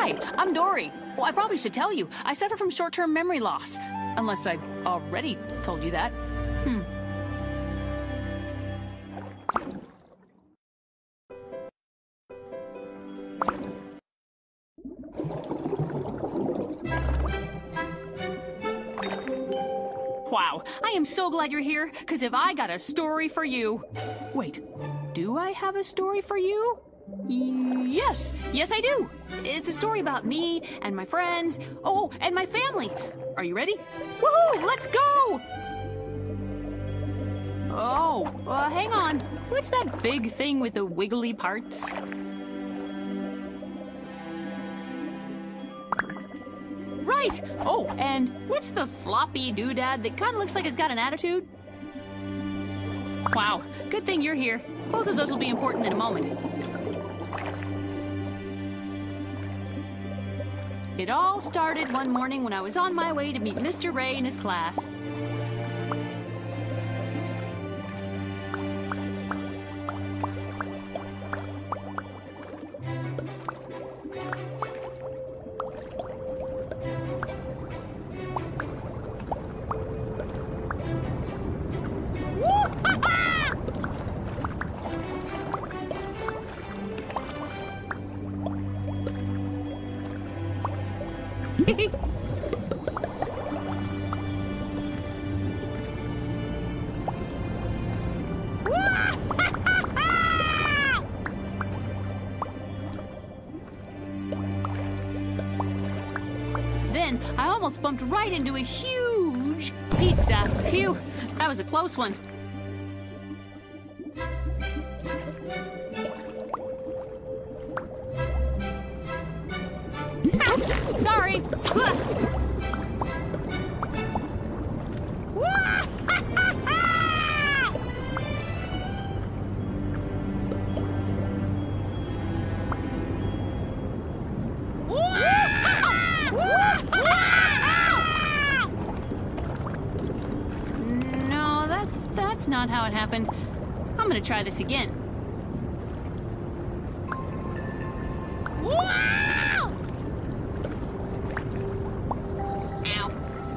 Hi, I'm Dory. Well, I probably should tell you, I suffer from short-term memory loss. Unless I've already told you that. Wow, I am so glad you're here, because if I got a story for you... Wait, do I have a story for you? Yes, I do. It's a story about me and my friends. Oh, and my family. Are you ready? Woohoo, let's go! Oh, hang on. What's that big thing with the wiggly parts? Right! Oh, and what's the floppy doodad that kind of looks like it's got an attitude? Wow, good thing you're here. Both of those will be important in a moment. It all started one morning when I was on my way to meet Mr. Ray in his class. Then I almost bumped right into a huge pizza. Phew, that was a close one. Oops, sorry. No, that's not how it happened. I'm gonna try this again. Ow.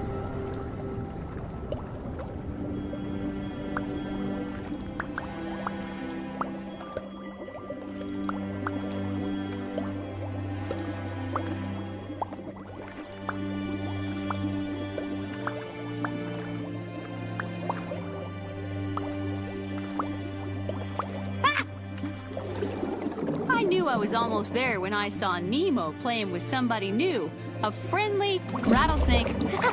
I knew I was almost there when I saw Nemo playing with somebody new, a friendly rattlesnake.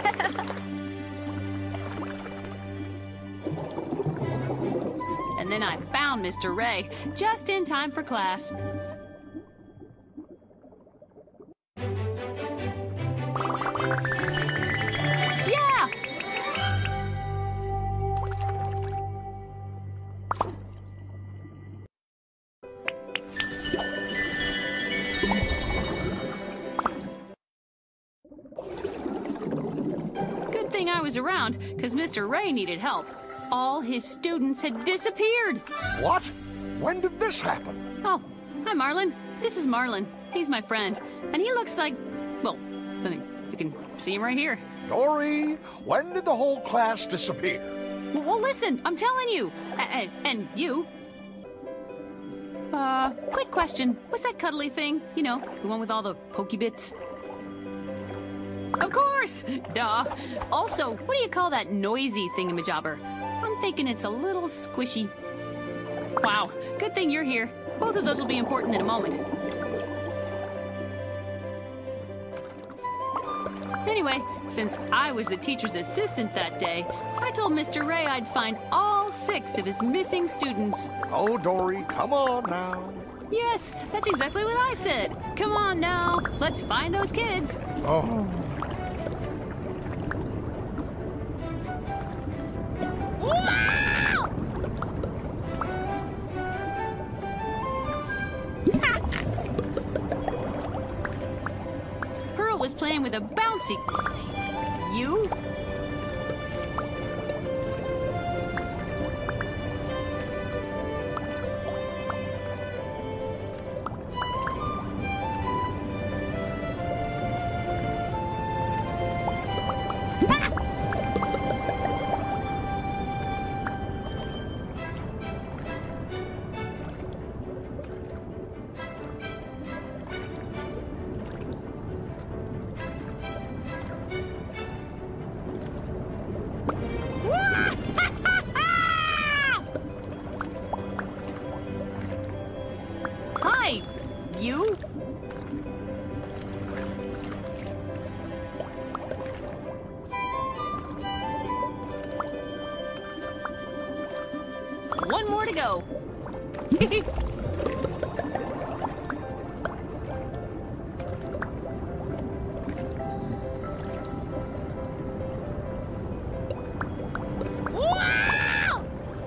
And then I found Mr. Ray, just in time for class. Yeah! Good thing I was around, because Mr. Ray needed help. All his students had disappeared. What? When did this happen? Oh, hi, Marlin. This is Marlin. He's my friend. And he looks like... Well, I mean, you can see him right here. Dory, when did the whole class disappear? Well, listen, I'm telling you. And you. Quick question. What's that cuddly thing? You know, the one with all the pokey bits? Of course! Duh. Also, what do you call that noisy thingamajobber? I'm thinking it's a little squishy. Wow, good thing you're here. Both of those will be important in a moment. Anyway, since I was the teacher's assistant that day, I told Mr. Ray I'd find all 6 of his missing students. Oh, Dory, come on now. Yes, that's exactly what I said. Come on now, let's find those kids. Oh. Pearl was playing with a bouncy... You? Hi, you. One more to go. Wow!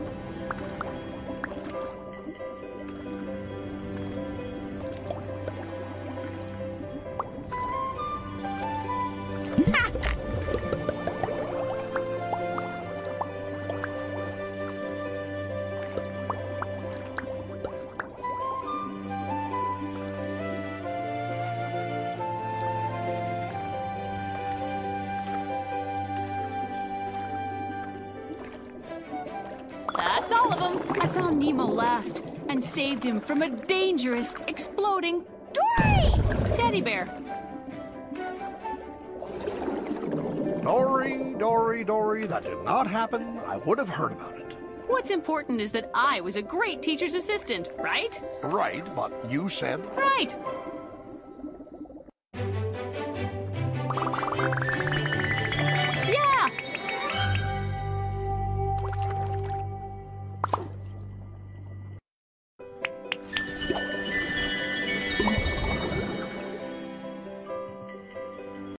That's all of them. I found Nemo last and saved him from a dangerous, exploding Dory! Teddy bear. Dory, that did not happen. I would have heard about it. What's important is that I was a great teacher's assistant, right? Right, but you said... Right.